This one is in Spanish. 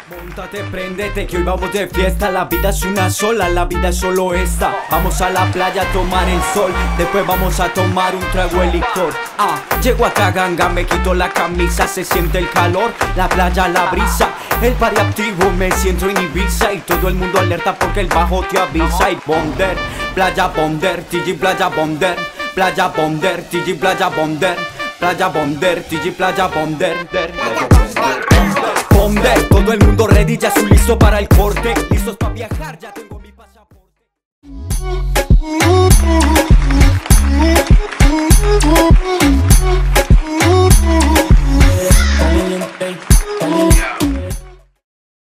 Móntate, préndete, que hoy vamos de fiesta. La vida es una sola, la vida es solo esta. Vamos a la playa a tomar el sol, después vamos a tomar un trago de licor. Llego a Taganga, me quito la camisa, se siente el calor, la playa, la brisa. El party activo, me siento en Ibiza y todo el mundo alerta porque el bajo te avisa. Y Bonder, playa Bonder, TG playa Bonder, playa Bonder, TG playa Bonder, playa Bonder, TG playa Bonder. Bonder, todo el mundo ready, ya estoy listo para el corte. Listos para viajar, ya tengo mi pasaporte.